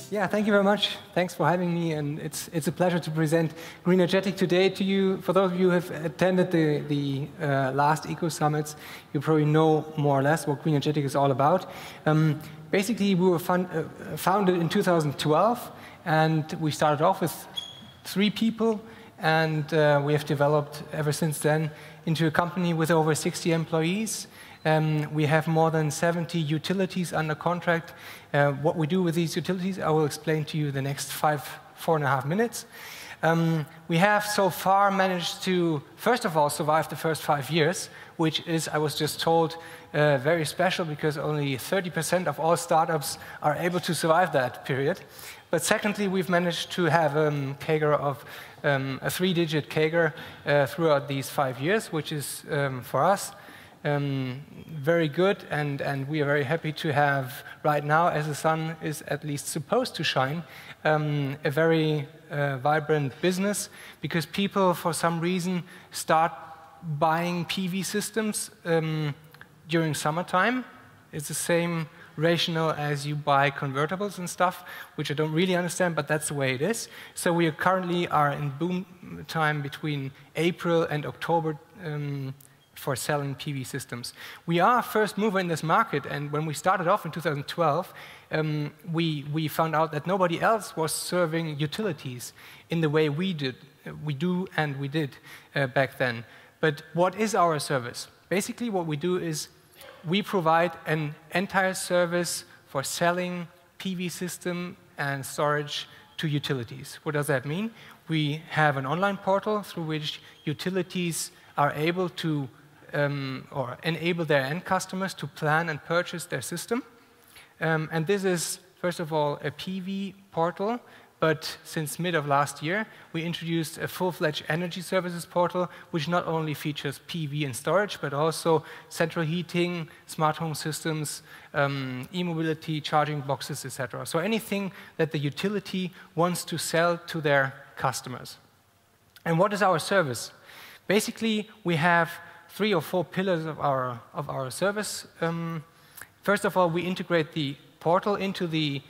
Yeah, thank you very much. Thanks for having me, and it's a pleasure to present Greenergetic today to you. For those of you who have attended the last Eco Summits, you probably know more or less what Greenergetic is all about. Basically, we were founded in 2012, and we started off with 3 people, and we have developed ever since then into a company with over 60 employees. We have more than 70 utilities under contract. What we do with these utilities, I will explain to you the next 4.5 minutes. We have so far managed to, first of all, survive the first 5 years, which is, I was just told, very special because only 30% of all startups are able to survive that period. But secondly, we've managed to have a CAGR of a 3-digit CAGR throughout these 5 years, which is, for us, very good, and we are very happy to have right now, as the sun is at least supposed to shine, a very vibrant business, because people, for some reason, start buying PV systems during summertime. It's the same rationale as you buy convertibles and stuff, which I don't really understand, but that's the way it is. So we currently are in boom time between April and October for selling PV systems. We are a first mover in this market, and when we started off in 2012, we found out that nobody else was serving utilities in the way we did back then. But what is our service? Basically, what we do is we provide an entire service for selling PV system and storage to utilities. What does that mean? We have an online portal through which utilities are able to or enable their end customers to plan and purchase their system. And this is, first of all, a PV portal, but since mid of last year, we introduced a full-fledged energy services portal, which not only features PV and storage, but also central heating, smart home systems, e-mobility, charging boxes, etc. So anything that the utility wants to sell to their customers. And what is our service? Basically, we have 3 or 4 pillars of our service. First of all, we integrate the portal into the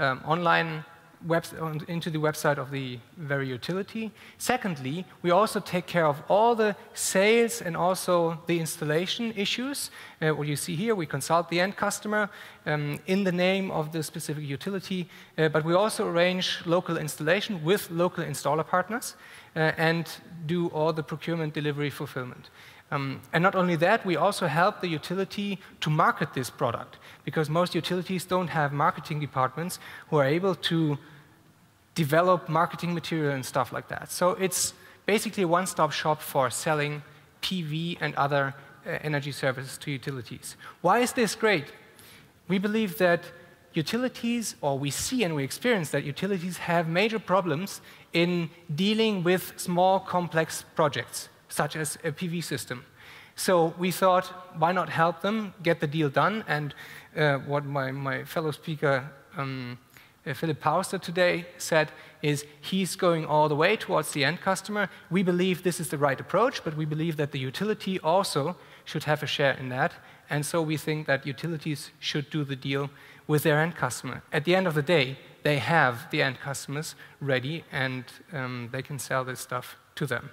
into the website of the very utility. Secondly, we also take care of all the sales and also the installation issues. What you see here, we consult the end customer in the name of the specific utility, but we also arrange local installation with local installer partners and do all the procurement, delivery, fulfillment. And not only that, we also help the utility to market this product, because most utilities don't have marketing departments who are able to develop marketing material and stuff like that. So it's basically a one-stop shop for selling PV and other energy services to utilities. Why is this great? We believe that utilities, or we see and we experience that utilities have major problems in dealing with small, complex projects, such as a PV system. So we thought, why not help them get the deal done? And what my fellow speaker, Philip Pauster, today said is he's going all the way towards the end customer. We believe this is the right approach, but we believe that the utility also should have a share in that. And so we think that utilities should do the deal with their end customer. At the end of the day, they have the end customers ready, and they can sell this stuff to them.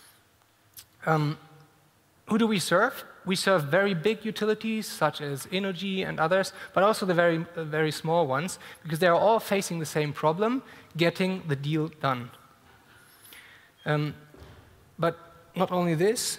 Who do we serve? We serve very big utilities, such as Innogy and others, but also the very small ones, because they're all facing the same problem, getting the deal done. But not only this,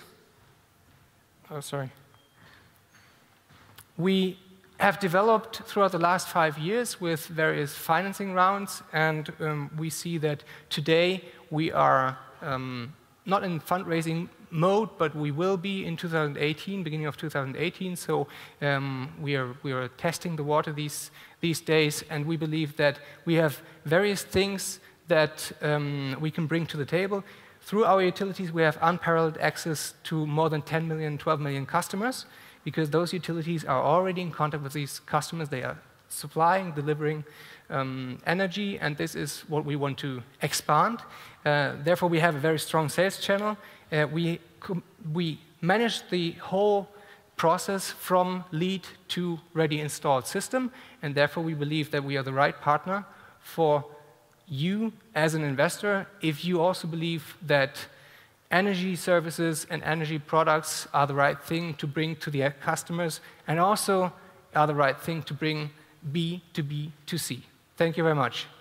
we have developed throughout the last 5 years with various financing rounds, and we see that today we are not in fundraising mode, but we will be in 2018, beginning of 2018. So we are testing the water these days, and we believe that we have various things that we can bring to the table. Through our utilities, we have unparalleled access to more than 10 million, 12 million customers, because those utilities are already in contact with these customers. They are supplying, delivering energy, and this is what we want to expand. Therefore, we have a very strong sales channel. We manage the whole process from lead to ready installed system, and therefore we believe that we are the right partner for you as an investor if you also believe that energy services and energy products are the right thing to bring to the customers and also are the right thing to bring B to B to C. Thank you very much.